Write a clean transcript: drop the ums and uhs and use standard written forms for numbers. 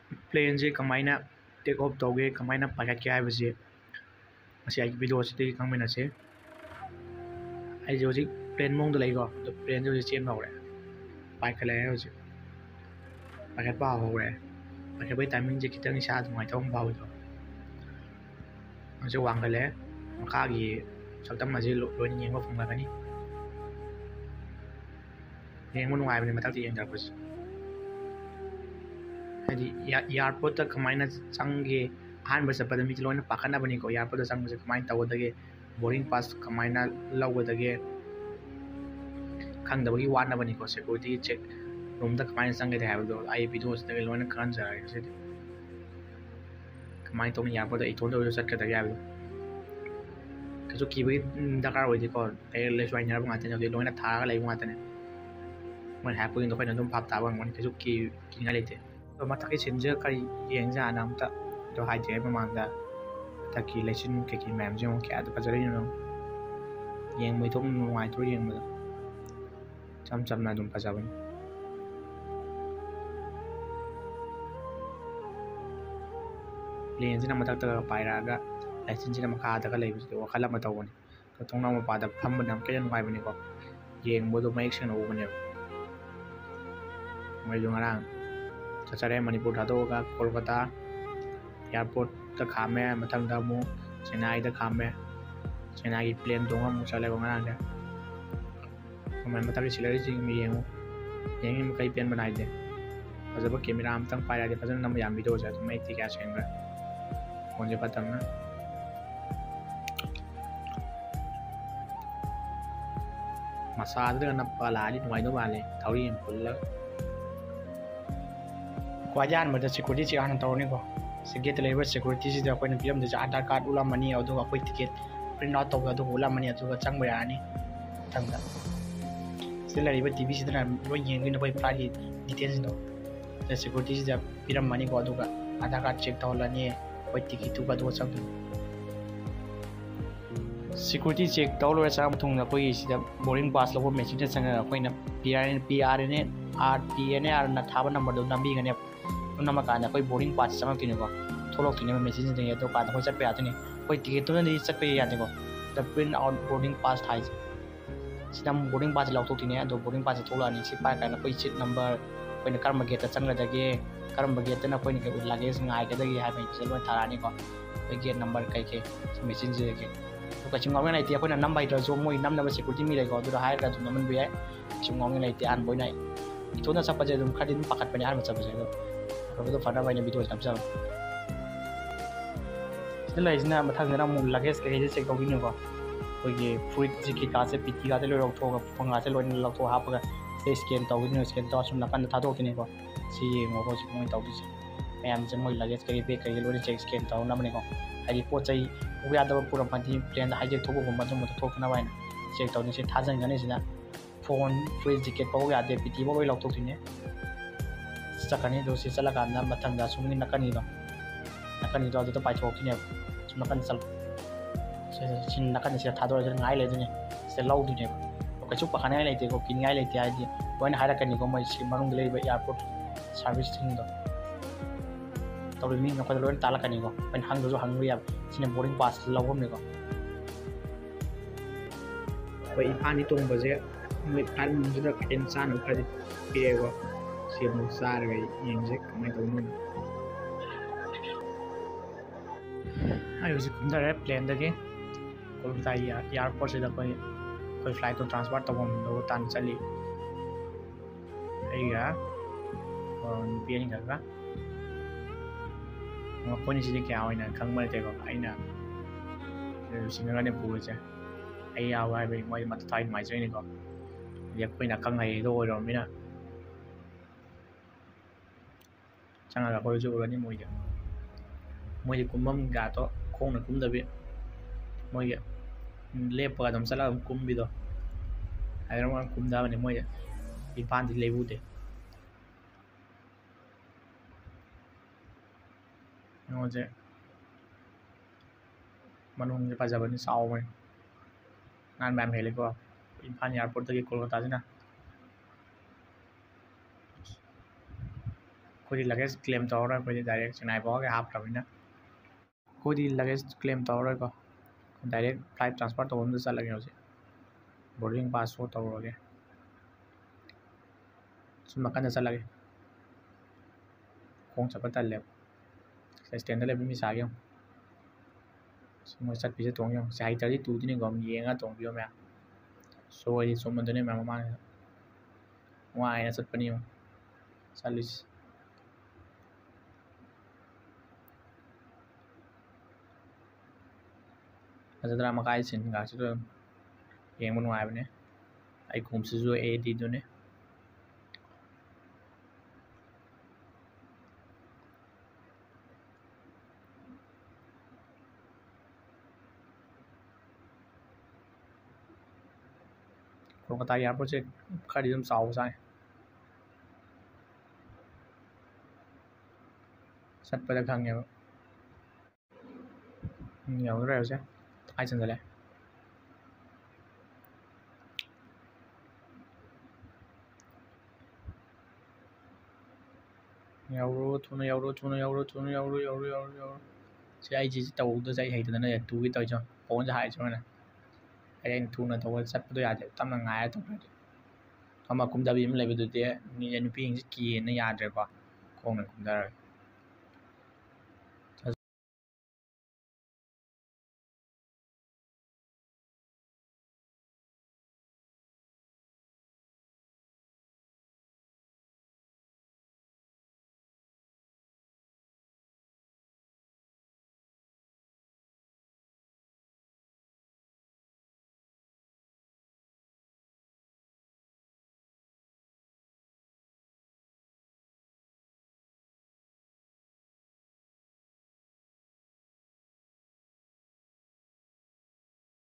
plane से कमायना take off तौगे कमायना पाइखatके हाइबसे मसी आई वीडियो से खंगमेना से आई जो प्लेन मोंग लेगो तो प्लेन जो चेन हौरे पाइखले होजि पाइखत पा हौरे पाइखबै टाइमिंग जे खितंग इसा नुवाइथौ बावदो जो वांगले मखागी सकतम मजे लोइन येंगो फंगलागनी येंगो नुवाइबने मथाक्ति येंगदरपस हदी एयरपोर्ट तक कमायना चंगे अहनब चपद मी लोइन पाखनबनिको एयरपोर्ट चंगसे कमाइन तवदगे बोर्डिंग पास कमायना लवदगे खंगदबगी वानबनिको सिक्योरिटी चेक रूम तक कमायना चंगे हाबदो आई वीडियो से लोइन खंजराय से कमाइन तोन एयरपोर्ट इथोन दो चटकदगे हाबदो कजो कीबगी दरकार होइदिको ए लेसवाइनर बंगाते ने लोइन थागा लेबो मातने मन हैपो इन दोखन दम फाप ताबं मन कजो की लेते तो मथक सिंजे कई येंजा नामता तो हाइजे ममांदा तकी लेसिन के मैम जो क्या तो फजरे नो येंग मैथों नुवाइ तो येंग मदा चम चमना दुम फजाबन प्लेन जिना मथक तक पाइरागा लेसिन जिना मखा तक लेबिस वखला मतवनी तो तोंना मपादा फम नम के नुवाइ बनी को येंग बोदो मैक सन ओबने मै जो ngara चचरे मणिपुर थादोगा कोलकाता एयरपोर्ट तक खामे मथंगदा मु चेन्नई तक खामे चेन्नई की प्लेन दोंगा मु चले ngara दे मैं मथक सिलरी जिंग मी येंगो येंगी म कई प्लेन बनाइ दे फजब कैमरा हम तंग पाया दे फजन नम याम वीडियो जा तो मैं इति क्या सेंगा कोन जे पतम ना मसाद न पलाली नुवाइ दो वाले थौरी पुल्ला क्वाजान मद सिक्योरिटी से आन तौरने को सिगेट लेबर सिक्योरिटी से अखोइन पीएम दे आधार कार्ड उला मनी अदु अखोइ टिकट प्रिंट आउट तौगा दु उला मनी अदु चंग यानी तंगदा सिलरिबा टीवी सिदना लोइ येंगिन कोइ फ्लाइट डिटेल्स नो द सिक्योरिटी से पीरम मनी को अदु आधार कार्ड चेक तौलनी कोइ टिकट तु बदो चंग सिक्योरिटी चेक तौलो सा मथुंग कोइ सिदा बोर्डिंग पास लो मेसेज संग अखोइना पीआर ने आर ना थाबा नंबर दो नंबी गने नमकान कोई बोर्डिंग पास चमकतीने को थोलक्तीने मेसेज दे तो कान को चटपे आतने कोई टिकट तो नहीं चटपे याते को द प्रिंट आउट बोर्डिंग पास थाइ सिदम बोर्डिंग पास लौथोक्तीने दो बोर्डिंग पास थोलानी सि पाइ कान कोई सीट नंबर कोई कर्म गेट चंगलदगे कर्म गेट ना कोई के लगेज ngaइगदगे हाइ सेलो थारानी को कोई गेट नंबर कई के मेसेज देगे तो कचिंग ngom ngai ti akoina number ito so moi nam na security mi lego du hai ga du naman bi ai chung ngom ngai ti an boi nai itona sa paje dum khadin pakat pani an ma chabe do ko do fada bai na video cham cham sila isna mathang na mu luggage ke je check tawgi ne ko koi ge fruit ji ki ka se piti ga te lo rok thoga phanga te lo ni lok tho ha pa ga se scan tawgi ne scan to sum na kan tha do ki ne ko si mo ko si moi tawgi ma'am से moi luggage के bag के लोन check scan तौ नमने को high पोत चई उयादब पुरम फंती plane हाइजे थोबो गुम मदम मत थोकना वाइन चेक तौ नि से थाजन गने सिना फोन फ्रिज टिकेट पाउ यादे पीटी बो लौ थोकथिने चकनी दो से चला कान मथंग दा सुमनि नकनी दो तो पाइ थोकथिने सुम नकन चल से सिन नकन से थादो जन ngai ले दुने से लौ दुने को कछु पखनाय लेते को किनगाय लेते आदि वन हारा कनी को मै सि मरुंग ले एयरपोर्ट सर्विस थिंग दो तब मी नखो लोन ताला कनी को पेन हंग जो हंग या सिने बोर्डिंग पास लवम ने को कोई इफानी तुम बजे मी प्लान मुझे इंसान उखर पिएगो से मुसार गई यंजे कमाई तो नु आई उसे कुंदा रे प्लेन दगे कोलकाता एयरपोर्ट से कोई फ्लाइट तो ट्रांसफर तो हम लोग तान चली आइगा और पियन का मखोनी से क्या होइना खंगमल तेको आइना सिंगरने पुजे ai ao ai bị ngoài mặt thay ngoài chơi này có việc bây là căng này thôi rồi mới nè chẳng là coi chú lên những mùi thì cũng mâm gà to con là cũng đặc biệt mùi lép vào tầm salad cũng bị rồi hay là cũng đa bên mùi thì pan thì lấy bút đấy nó chứ mình không phải giờ bên sau mà ngàn bạn phải lấy qua Imphal airport tới Kolkata chứ nào ꯑꯩꯈꯣꯏꯗꯤ luggage claim ꯇꯧꯔꯔꯣꯏ ꯑꯩꯈꯣꯏꯗꯤ direct Chennai ꯐꯥꯎꯒꯤ ꯍꯥꯞꯈ꯭ꯔꯕꯅꯤꯅ ꯑꯩꯈꯣꯏꯗꯤ luggage claim ꯇꯧꯔꯔꯣꯏꯀꯣ direct flight transfer ꯇꯧꯐꯝꯗ ꯆꯠꯂꯒꯦ ꯍꯧꯖꯤꯛ ꯕꯣꯔꯗꯤꯡ ꯄꯥꯁ ꯁꯣ ꯇꯧꯔꯒꯦ ꯁꯨꯝ ꯅꯥꯀꯟꯗ ꯆꯠꯂꯒꯦ ꯈꯣꯡ ꯆꯠꯄ ꯇꯜꯂꯦꯕ ꯁ꯭ꯇꯦꯟꯗ ꯂꯩꯕ ꯃꯤꯁꯥꯒꯤ ꯌꯦꯡꯉꯨ ꯃꯣꯏ ꯆꯠꯄꯤꯁꯦ ꯇꯣꯡ ꯌꯦꯡꯉꯨ ꯁꯤ ꯍꯩꯇ꯭ꯔꯗꯤ ꯇꯨꯗꯣꯏꯅꯤꯀꯣ ꯌꯦꯡꯉꯒ ꯇꯣꯡꯕꯤꯌꯣ ꯃꯌꯥꯝ ꯁꯣꯏꯗꯤ ꯆꯨꯝꯃꯟꯗꯣꯏꯅꯤ ꯃꯌꯥꯝ ꯃꯃꯥꯡꯁꯤꯗ ꯅꯨꯡꯉꯥꯏꯅ ꯆꯠꯄꯅꯤ ꯌꯦꯡꯉꯨ ꯆꯠꯂꯤꯁꯤ ꯐꯖꯗ꯭ꯔꯥ ꯃꯈꯥꯏ ꯁꯤꯟꯒꯥꯁꯤꯗ ꯌꯦꯡꯕ ꯅꯨꯡꯉꯥꯏꯕꯅꯦ ꯑꯩ ꯈꯣꯡꯎꯞꯁꯤꯁꯨ AD2ꯅꯦ ꯀꯣꯜꯀꯇꯥ ꯏꯌꯥꯔꯄꯣꯔꯠꯁꯦ ꯈꯔꯗꯤ ꯑꯗꯨꯝ ꯆꯥꯎꯕ ꯆꯥꯡꯉꯦ ꯆꯠꯄꯗ ꯈꯪꯉꯦꯕ ꯌꯧꯗꯣꯔꯦ ꯍꯧꯖꯤꯛ ꯇꯪꯈꯥꯏ ꯆꯟꯖꯜꯂꯦ ꯌꯧꯔꯣ ꯊꯨꯅ ꯌꯧꯔꯣ ꯊꯨꯅ ꯌꯧꯔꯣ ꯊꯨꯅ ꯌꯧꯔꯣ ꯌꯧꯔꯣ ꯁꯤ ꯑꯩꯁꯤ ꯇꯧꯕꯗꯁꯨ ꯑꯩ ꯍꯩꯇꯗꯅ ꯇꯨꯒꯦ ꯇꯧꯔꯤꯁꯦ ꯐꯣꯟꯁꯦ ꯍꯥꯏꯔꯤꯁꯦ ꯁꯨꯃꯥꯏꯅ ꯑꯩꯅ ꯊꯨꯅ ꯇꯧꯕ ꯆꯠꯄꯗꯣ ꯌꯥꯗꯦ ꯇꯞꯅ ꯉꯥꯏꯔ ꯇꯧꯗ꯭ꯔꯗꯤ ꯑꯃ ꯀꯨꯝꯗꯕꯤ ꯑꯃ ꯂꯩꯕꯗꯨꯗꯤ ꯅꯨꯄꯤꯁꯤꯡꯁꯦ ꯀꯤꯌꯦꯅ ꯌꯥꯗ꯭ꯔꯦꯀꯣ ꯈꯣꯡꯅ ꯀꯨꯝꯊꯔꯒ